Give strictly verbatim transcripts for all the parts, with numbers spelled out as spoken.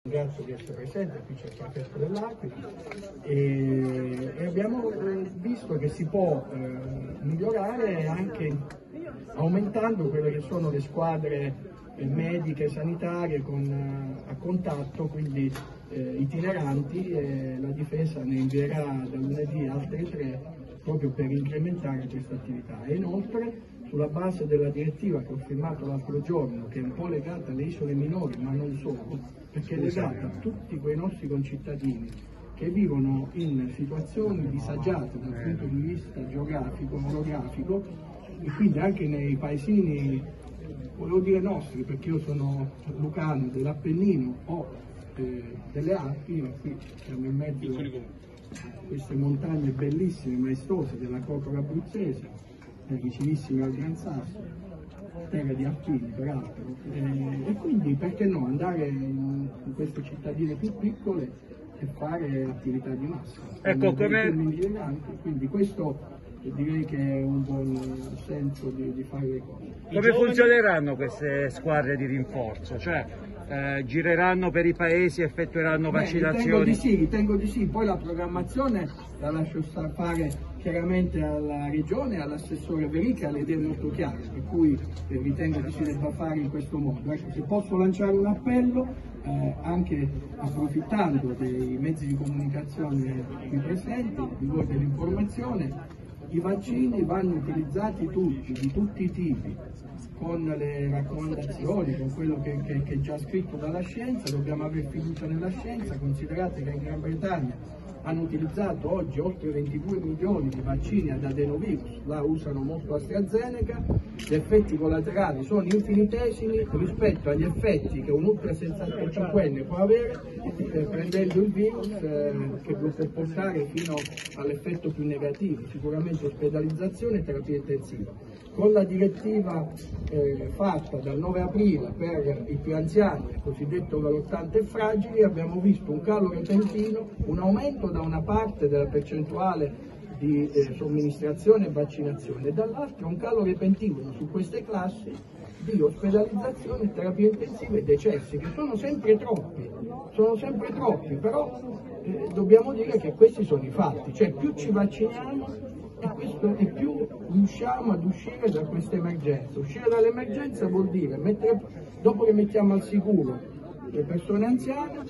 Grazie di essere presente, qui c'è il prefetto dell'Aquila e, e abbiamo visto che si può eh, migliorare anche aumentando quelle che sono le squadre eh, mediche, sanitarie con, eh, a contatto, quindi eh, itineranti, e la difesa ne invierà da lunedì altre tre proprio per incrementare questa attività. E inoltre, sulla base della direttiva che ho firmato l'altro giorno, che è un po' legata alle isole minori, ma non solo, perché è legata a tutti quei nostri concittadini che vivono in situazioni disagiate dal punto di vista geografico, orografico, e quindi anche nei paesini, volevo dire nostri, perché io sono lucano dell'Appennino o eh, delle Alpi, ma qui siamo in mezzo a queste montagne bellissime, maestose della Cocora abruzzese, vicinissimi al Gran Sasso, terra di alpini peraltro, e, e quindi perché no andare in, in queste cittadine più piccole e fare attività di massa. Ecco, come... Quindi questo direi che è un buon senso di, di fare le cose. Come giovani... funzioneranno queste squadre di rinforzo? Cioè, eh, gireranno per i paesi, effettueranno Beh, vaccinazioni? Ritengo di sì, ritengo di sì, poi la programmazione la lascio fare chiaramente alla Regione e all'assessore Verica, le idee molto chiare, per cui ritengo che si debba fare in questo modo. Ecco, se posso lanciare un appello, eh, anche approfittando dei mezzi di comunicazione qui presenti, di voi dell'informazione, i vaccini vanno utilizzati tutti, di tutti i tipi, con le raccomandazioni, con quello che, che, che è già scritto dalla scienza. Dobbiamo avere fiducia nella scienza, considerate che in Gran Bretagna hanno utilizzato oggi oltre ventidue milioni di vaccini ad adenovirus, là usano molto AstraZeneca, gli effetti collaterali sono infinitesimi rispetto agli effetti che un ultra sessantacinquenne può avere eh, prendendo il virus, eh, che lo può portare fino all'effetto più negativo, sicuramente ospedalizzazione e terapia intensiva. Con la direttiva eh, fatta dal nove aprile per i più anziani, il cosiddetto galottante fragili, abbiamo visto un calo repentino, un aumento da una parte della percentuale di eh, somministrazione e vaccinazione e dall'altra un calo repentino su queste classi di ospedalizzazione, terapia intensiva e decessi, che sono sempre troppi, sono sempre troppi, però eh, dobbiamo dire che questi sono i fatti, cioè più ci vacciniamo e, questo, e più riusciamo ad uscire da questa emergenza. Uscire dall'emergenza vuol dire, mettere, dopo che mettiamo al sicuro le persone anziane,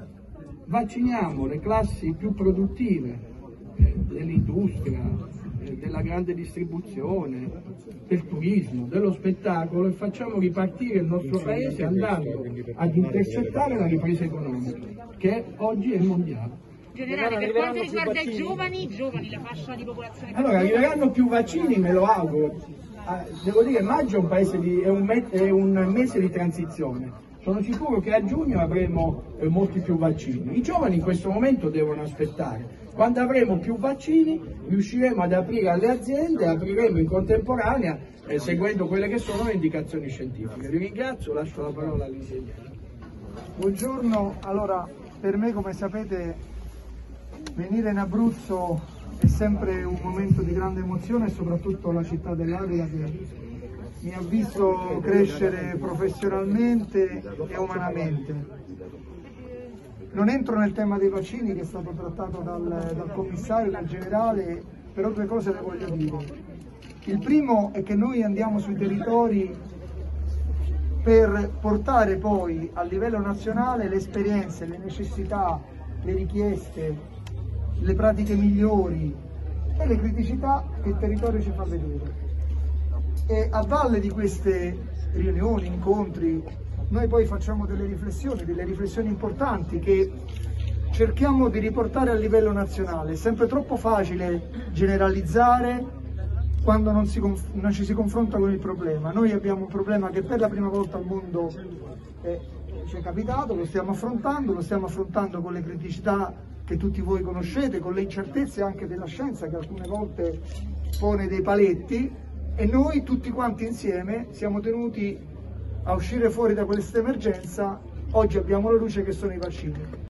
vacciniamo le classi più produttive eh, dell'industria, eh, della grande distribuzione, del turismo, dello spettacolo, e facciamo ripartire il nostro paese andando ad intercettare la ripresa economica, che oggi è mondiale. Generale, per quanto riguarda i giovani, giovani, la fascia di popolazione... Allora, arriveranno più vaccini, me lo auguro. Ah, devo dire, maggio è un, paese di, è, un me, è un mese di transizione. Sono sicuro che a giugno avremo eh, molti più vaccini. I giovani in questo momento devono aspettare. Quando avremo più vaccini riusciremo ad aprire alle aziende, apriremo in contemporanea eh, seguendo quelle che sono le indicazioni scientifiche. Vi ringrazio, lascio la parola all'ingegnere. Buongiorno, allora per me, come sapete, venire in Abruzzo è sempre un momento di grande emozione, e soprattutto la città dell'Aquila che mi ha visto crescere professionalmente e umanamente. Non entro nel tema dei vaccini, che è stato trattato dal, dal commissario, dal generale, però due cose le voglio dire. Il primo è che noi andiamo sui territori per portare poi a livello nazionale le esperienze, le necessità, le richieste, le pratiche migliori e le criticità che il territorio ci fa vedere. E a valle di queste riunioni, incontri, noi poi facciamo delle riflessioni, delle riflessioni importanti che cerchiamo di riportare a livello nazionale. È sempre troppo facile generalizzare quando non, si non ci si confronta con il problema. Noi abbiamo un problema che per la prima volta al mondo eh, ci è capitato, lo stiamo affrontando, lo stiamo affrontando con le criticità che tutti voi conoscete, con le incertezze anche della scienza che alcune volte pone dei paletti, e noi tutti quanti insieme siamo tenuti a uscire fuori da questa emergenza. Oggi abbiamo la luce che sono i vaccini.